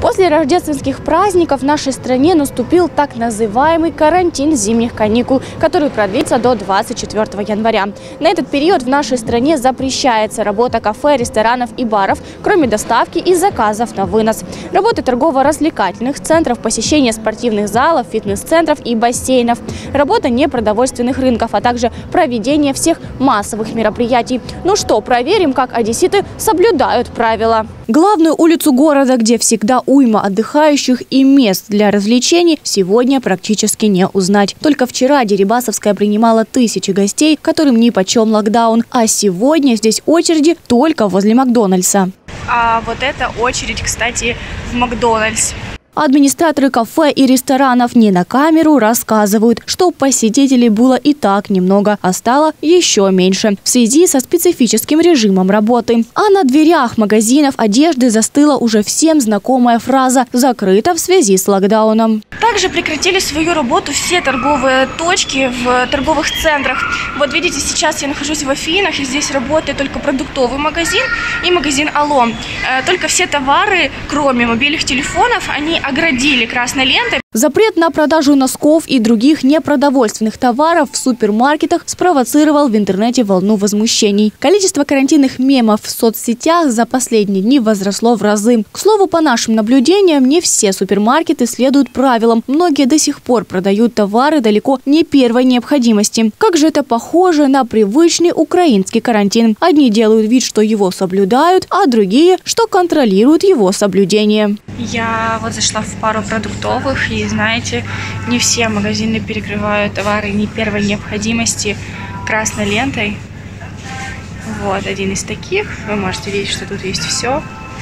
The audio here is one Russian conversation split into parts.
После рождественских праздников в нашей стране наступил так называемый карантин зимних каникул, который продлится до 24 января. На этот период в нашей стране запрещается работа кафе, ресторанов и баров, кроме доставки и заказов на вынос. Работа торгово-развлекательных центров, посещение спортивных залов, фитнес-центров и бассейнов. Работа непродовольственных рынков, а также проведение всех массовых мероприятий. Ну что, проверим, как одесситы соблюдают правила. Главную улицу города, где всегда уйма отдыхающих и мест для развлечений, сегодня практически не узнать. Только вчера Дерибасовская принимала тысячи гостей, которым нипочем локдаун. А сегодня здесь очереди только возле Макдональдса. А вот эта очередь, кстати, в Макдональдс. Администраторы кафе и ресторанов не на камеру рассказывают, что посетителей было и так немного, а стало еще меньше в связи со специфическим режимом работы. А на дверях магазинов одежды застыла уже всем знакомая фраза «закрыто в связи с локдауном». Также прекратили свою работу все торговые точки в торговых центрах. Вот видите, сейчас я нахожусь в Афинах, и здесь работает только продуктовый магазин и магазин «Алло». Только все товары, кроме мобильных телефонов, они оградили красной лентой. Запрет на продажу носков и других непродовольственных товаров в супермаркетах спровоцировал в интернете волну возмущений. Количество карантинных мемов в соцсетях за последние дни возросло в разы. К слову, по нашим наблюдениям, не все супермаркеты следуют правилам. Многие до сих пор продают товары далеко не первой необходимости. Как же это похоже на привычный украинский карантин. Одни делают вид, что его соблюдают, а другие, что контролируют его соблюдение. Я вот зашла в пару продуктовых, и знаете, не все магазины перекрывают товары не первой необходимости красной лентой. Вот один из таких. Вы можете видеть, что тут есть все,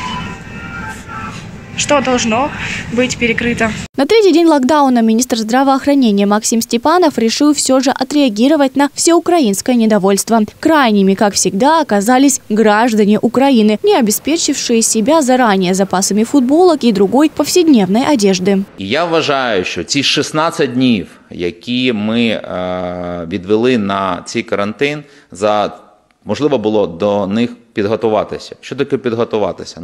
что должно быть перекрыто. На третий день локдауна министр здравоохранения Максим Степанов решил все же отреагировать на всеукраинское недовольство. Крайними, как всегда, оказались граждане Украины, не обеспечившие себя заранее запасами футболок и другой повседневной одежди. Я вважаю, що ці 16 днів, які ми відвели на цей карантин, можливо було до них підготуватися. Що таке підготуватися?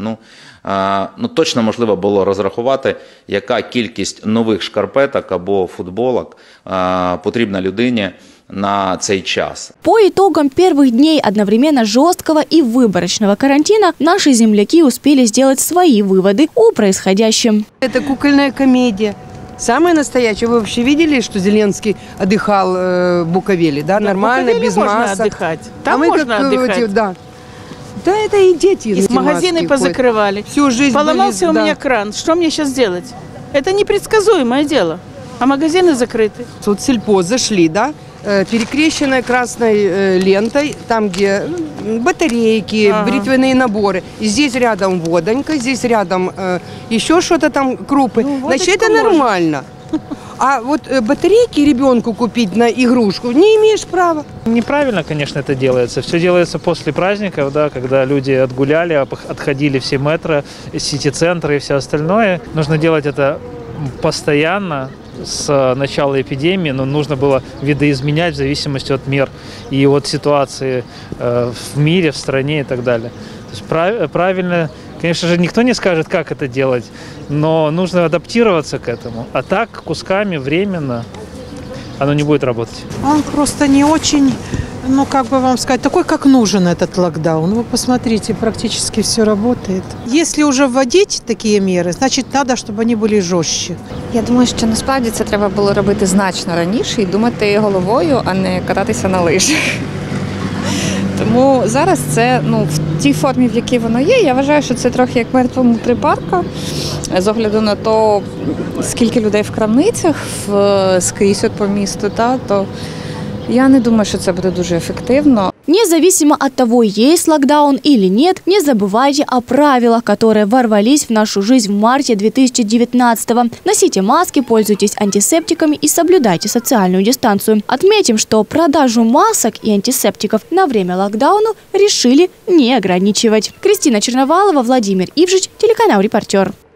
Точно можливо було розрахувати, яка кількість нових шкарпеток або футболок потрібна людині на цей час. По итогам первых дней одновременно жесткого и выборочного карантина наши земляки успели сделать свои выводы о происходящем. Это кукольная комедия. Самое настоящее. Вы вообще видели, что Зеленский отдыхал в Буковеле? Да, нормально, без масок. Отдыхать. Там можно отдыхать. Да, это и дети. И магазины позакрывали. Всю жизнь поломался у меня кран. Что мне сейчас делать? Это непредсказуемое дело. А магазины закрыты. Вот сельпо зашли, да? Перекрещенная красной лентой, там, где батарейки, бритвенные наборы. И здесь рядом водонька, здесь рядом еще что-то там, крупы. Значит, это нормально. А вот батарейки ребенку купить на игрушку не имеешь права. Неправильно, конечно, это делается. Все делается после праздников, да, когда люди отгуляли, отходили все метро, сити-центры и все остальное. Нужно делать это постоянно. С начала эпидемии, но нужно было видоизменять в зависимости от мер и от ситуации в мире, в стране и так далее. То есть правильно, конечно же, никто не скажет, как это делать, но нужно адаптироваться к этому. А так, кусками, временно, оно не будет работать. Он просто не очень, как бы вам сказать, такой, как нужен этот локдаун. Вы посмотрите, практически все работает. Если уже вводить такие меры, значит, надо, чтобы они были жестче. Я думаю, що насправді це треба було робити значно раніше і думати головою, а не кататися на лижах. Тому зараз це, в тій формі, в якій воно є, я вважаю, що це трохи як мертвому припарка, з огляду на то, скільки людей в крамницях, скрізь по місту, то я не думаю, що це буде дуже ефективно. Независимо от того, есть локдаун или нет, не забывайте о правилах, которые ворвались в нашу жизнь в марте 2019-го. Носите маски, пользуйтесь антисептиками и соблюдайте социальную дистанцию. Отметим, что продажу масок и антисептиков на время локдауна решили не ограничивать. Кристина Черновалова, Владимир Ивжич, телеканал «Репортер».